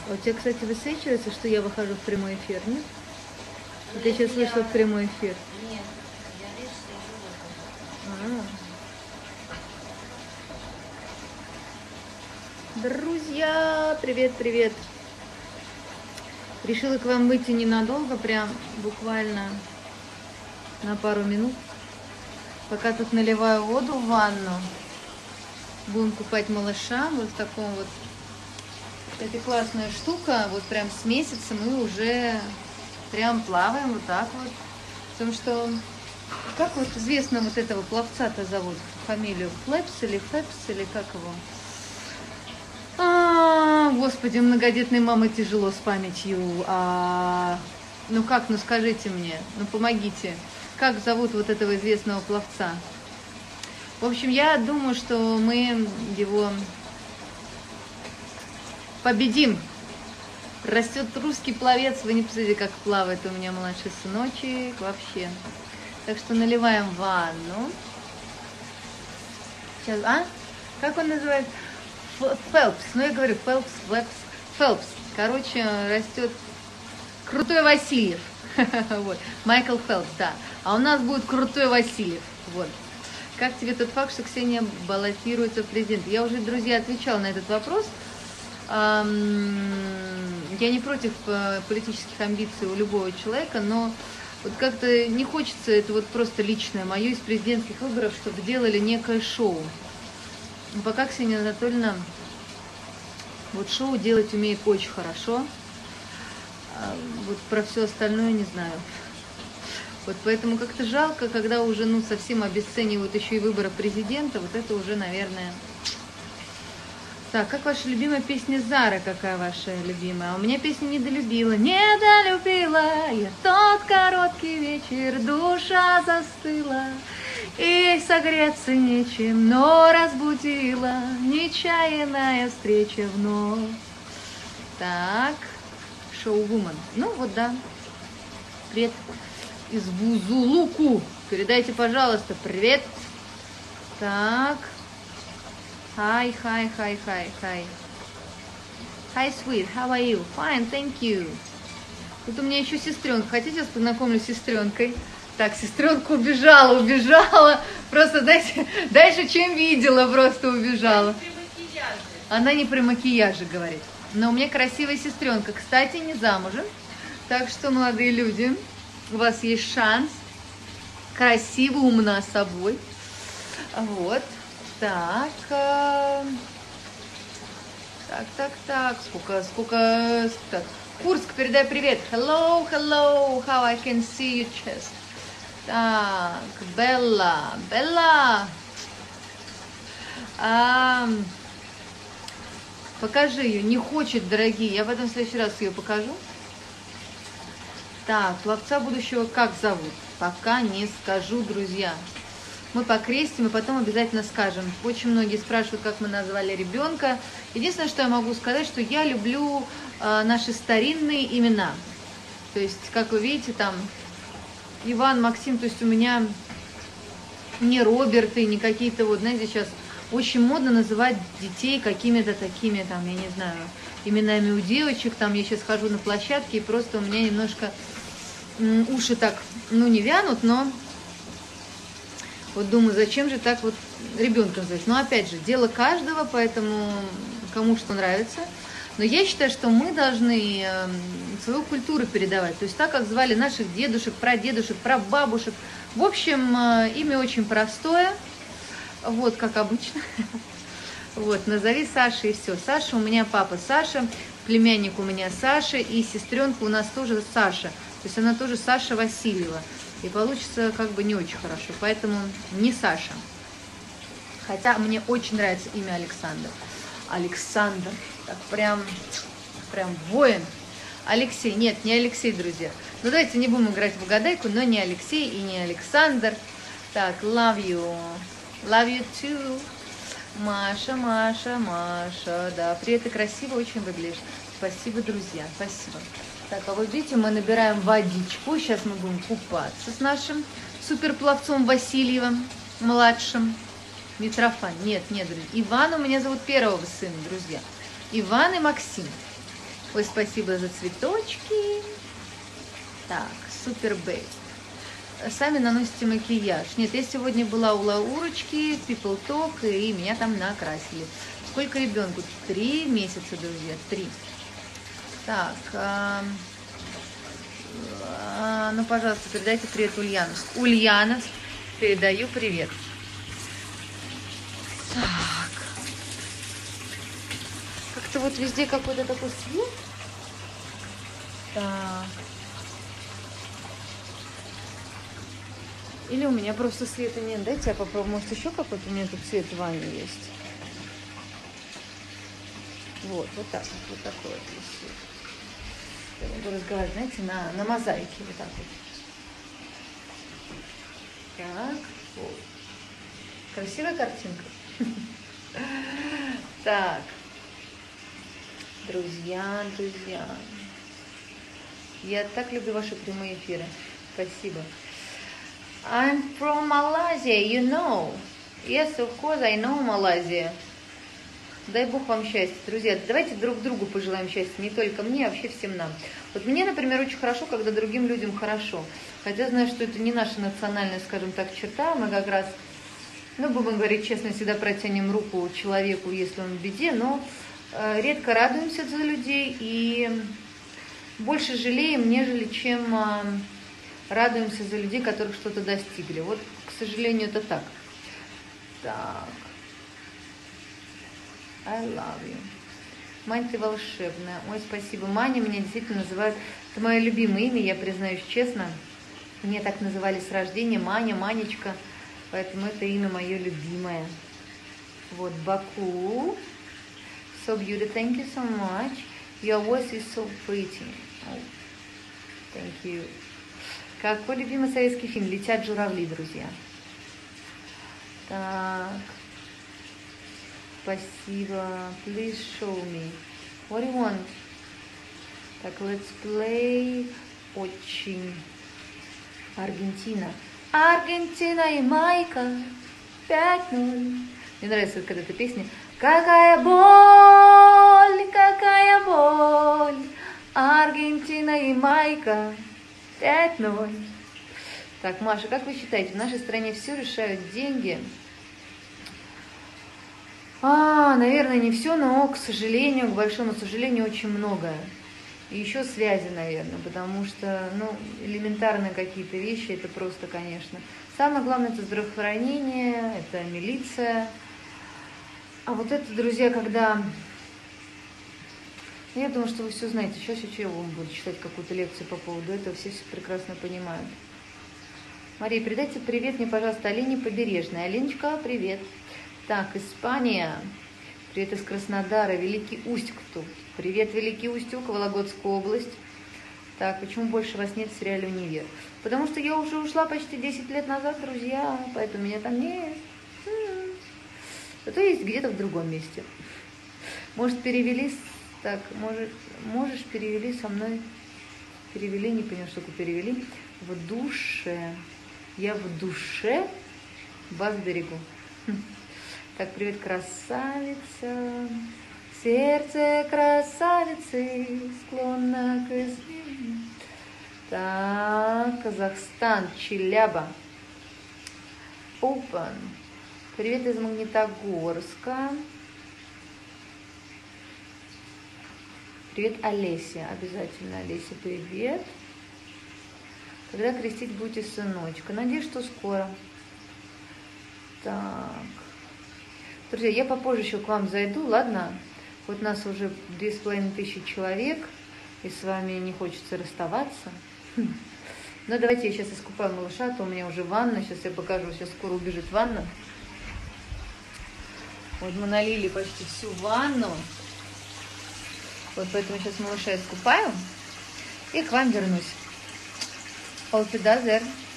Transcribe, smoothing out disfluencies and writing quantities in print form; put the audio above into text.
А у тебя, кстати, высвечивается, что я выхожу в прямой эфир, нет? Вот я Нет, сейчас вышла в прямой эфир. Нет, я лишь сижу вот Друзья, привет, привет. Решила к вам выйти ненадолго, прям буквально на пару минут. Пока тут наливаю воду в ванну. Будем купать малыша вот в таком вот. Это классная штука, вот прям с месяца мы уже прям плаваем вот так вот. Потому что, как вот известно, вот этого пловца-то зовут, фамилию Флэпс или как его? Господи, у многодетной мамы тяжело с памятью. Ну как, ну скажите мне, ну помогите. Как зовут вот этого известного пловца? В общем, я думаю, что мы его победим. Растет русский пловец, вы не посмотрите, как плавает у меня младший сыночек вообще. Так что наливаем ванну. Сейчас, как он называется? Фелпс. Ну, я говорю, Фелпс. Короче, растет крутой Васильев. Вот. Майкл Фелпс, да. А у нас будет крутой Васильев. Вот. Как тебе тот факт, что Ксения баллотируется в президенты? Я уже, друзья, отвечала на этот вопрос. Я не против политических амбиций у любого человека, но вот как-то не хочется, это вот просто личное мое из президентских выборов, чтобы делали некое шоу. Пока Ксения Анатольевна вот шоу делать умеет очень хорошо. Вот про все остальное не знаю. Вот поэтому как-то жалко, когда уже совсем обесценивают еще и выборы президента. Вот это уже, наверное... Так, как ваша любимая песня Зары? Какая ваша любимая? А у меня песня «Недолюбила». Недолюбила я тот короткий вечер, душа застыла. И согреться нечем, но разбудила нечаянная встреча вновь. Так, шоу-вумен. Ну вот да. Привет из Бузулуку. Передайте, пожалуйста, привет. Так. Hi. Hi, sweet. How are you? Fine, thank you. Тут у меня еще сестренка. Хотите, я познакомлю с сестренкой? Так, сестренка убежала. Просто дальше, чем видела, просто убежала. Она не при макияже говорит. Но у меня красивая сестренка. Кстати, не замужем. Так что, молодые люди, у вас есть шанс. Красиво, умна собой. Вот. Так. Сколько. Так. Курск, передай привет. Hello, how I can see you chest. Так, Белла. Покажи ее. Не хочет, дорогие. Я потом в следующий раз ее покажу. Так, пловца будущего как зовут? Пока не скажу, друзья. Мы покрестим и потом обязательно скажем. Очень многие спрашивают, как мы назвали ребенка. Единственное, что я могу сказать, что я люблю наши старинные имена. То есть, как вы видите, там Иван, Максим, то есть у меня не Роберты, не какие-то вот, знаете, сейчас очень модно называть детей какими-то такими, там, я не знаю, именами у девочек. Там я сейчас хожу на площадке, и просто у меня немножко уши так, не вянут, но... Вот думаю, зачем же так вот ребенка называть? Но опять же, дело каждого, поэтому кому что нравится. Но я считаю, что мы должны свою культуру передавать. То есть так, как звали наших дедушек, прадедушек, прабабушек. В общем, имя очень простое. Вот, как обычно. Вот, назови Саша и все. Саша, у меня папа Саша, племянник у меня Саша, и сестренка у нас тоже Саша. То есть она тоже Саша Васильева. И получится как бы не очень хорошо. Поэтому не Саша. Хотя мне очень нравится имя Александр. Александр. Так прям воин. Алексей. Нет, не Алексей, друзья. Ну давайте не будем играть в угадайку, но не Алексей и не Александр. Так, love you. Love you too. Маша. Да, привет, ты красиво очень выглядишь. Спасибо, друзья. Спасибо. Так, а вот видите, мы набираем водичку. Сейчас мы будем купаться с нашим суперпловцом Васильевым, младшим. Митрофан. Нет, друзья. Иван у меня зовут первого сына, друзья. Иван и Максим. Ой, спасибо за цветочки. Так, супер бейт. Сами наносите макияж. Нет, я сегодня была у Лаурочки, People Talk, и меня там накрасили. Сколько ребенку? 3 месяца, друзья, 3. Так, ну, пожалуйста, передайте привет Ульяновск. Ульяновск, передаю привет. Так. Как-то вот везде какой-то такой свет. Так. Или у меня просто света нет. Дайте я попробую. Может, еще какой-то у меня тут цвет в ванне есть. Вот так вот. Вот такой вот свет. Я буду разговаривать, знаете, на мозаике. Вот так вот. Так. Вот. Красивая картинка. Так. Друзья. Я так люблю ваши прямые эфиры. Спасибо. I'm from Malaysia, you know. Yes, of course, I know Malaysia. Дай Бог вам счастья, друзья. Давайте друг другу пожелаем счастья, не только мне, а вообще всем нам. Вот мне, например, очень хорошо, когда другим людям хорошо. Хотя знаю, что это не наша национальная, скажем так, черта. Мы как раз, будем говорить честно, всегда протянем руку человеку, если он в беде, но редко радуемся за людей и больше жалеем, нежели чем радуемся за людей, которых что-то достигли. Вот, к сожалению, это так. Так. I love you. Мань, ты волшебная. Ой, спасибо. Маня меня действительно называют. Это мое любимое имя, я признаюсь честно. Мне так называли с рождения. Маня, Манечка. Поэтому это имя мое любимое. Вот, Баку. So beautiful. Thank you so much. Your voice is so pretty. Oh, thank you. Какой любимый советский фильм? «Летят журавли», друзья. Так. Спасибо. Please show me. What do you want? Так, let's play. Очень. Аргентина. Аргентина и Майка. 5-0. Мне нравится, когда эта песня. Какая боль. Аргентина и Майка. 5-0. Так, Маша, как вы считаете, в нашей стране все решают деньги? Наверное, не все, но, к сожалению, к большому сожалению, очень многое. И еще связи, наверное, потому что, элементарные какие-то вещи, это просто, конечно. Самое главное, это здравоохранение, это милиция. А вот это, друзья, когда... Я думаю, что вы все знаете. Сейчас я вам буду читать какую-то лекцию по поводу этого. Все прекрасно понимают. Мария, передайте привет мне, пожалуйста, Алине Побережной. Алиночка, привет. Так, Испания. Привет из Краснодара. Великий Устюг тут. Привет, Великий Устюг, Вологодская область. Так, почему больше вас нет в сериале «Универ»? Потому что я уже ушла почти 10 лет назад, друзья. Поэтому меня там нет. Зато есть где-то в другом месте. Может, перевели... Так, можешь перевели со мной, перевели, не поняла, что такое перевели, в душе, я в душе вас берегу. Так, привет, красавица, сердце красавицы склонно к измене. Так, Казахстан, Челяба, Open, привет из Магнитогорска. Привет, Олеся. Обязательно, Олеся, привет. Когда крестить будете сыночка? Надеюсь, что скоро. Так. Друзья, я попозже еще к вам зайду, ладно? Вот нас уже 2500 человек, и с вами не хочется расставаться. Но давайте я сейчас искупаю малыша, а то у меня уже ванна. Сейчас я покажу, сейчас скоро убежит ванна. Вот мы налили почти всю ванну. Вот поэтому сейчас малыша искупаю и к вам вернусь. Auf Wiedersehen.